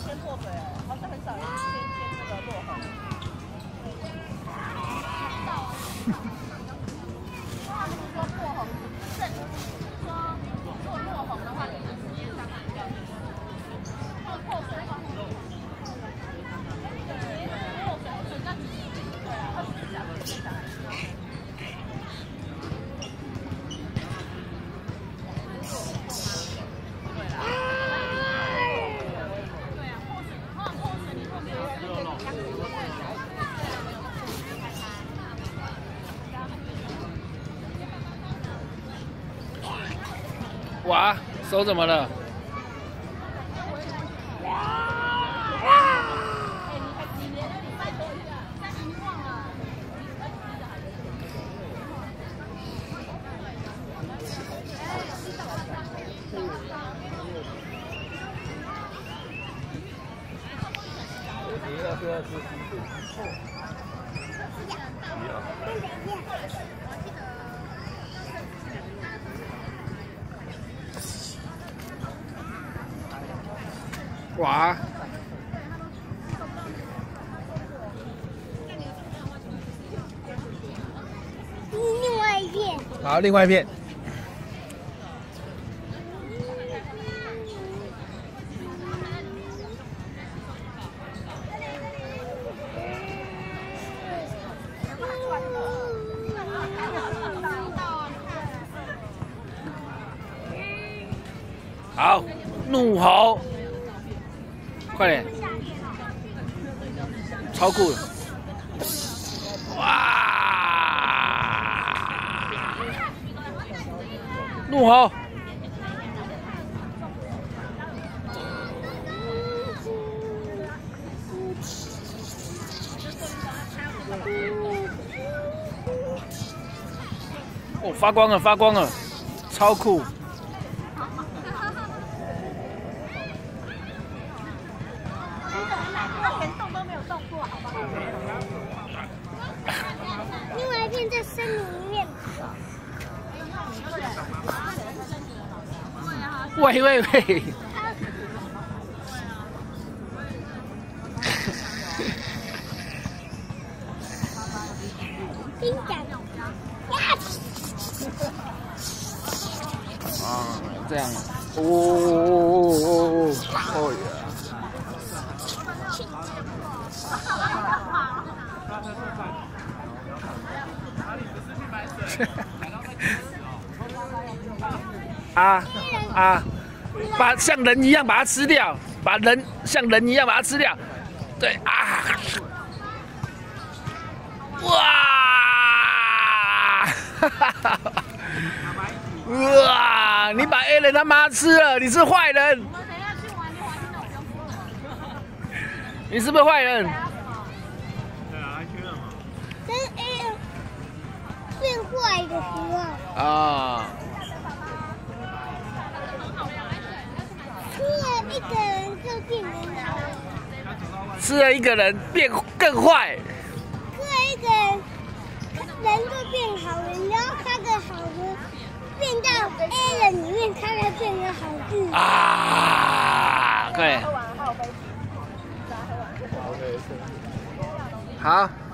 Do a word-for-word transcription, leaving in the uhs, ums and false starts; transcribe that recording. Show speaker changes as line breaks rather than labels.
先破水哦，好像很少人先先那个落红。他们是说破红是正，说如果落红的话，就是实验上比较就是破破水的话，破水水那对啊，二十小时现在。
哇，手怎么了？哇！
另外一片。
好，另外一片。好，怒吼！快点，超酷的！哇！怒吼！哦，发光了，发光了，超酷！
另外一片在森林里面。
喂喂喂！
冰感。
啊，这样啊！哦哦哦哦呀！ 啊啊！把像人一样把它吃掉，把人像人一样把它吃掉。对啊！哇！哈哈哈！哇！你把 A 人他妈吃了，你是坏人！你是不是坏人？
对啊，还缺了嘛？
跟 A 变坏的时候。啊。 吃了一个人就变成好人，
吃了一个人变更坏，
吃了一个人人就变好人，然后他的好人变到 A 人里面，他才变成好人
啊！对，好。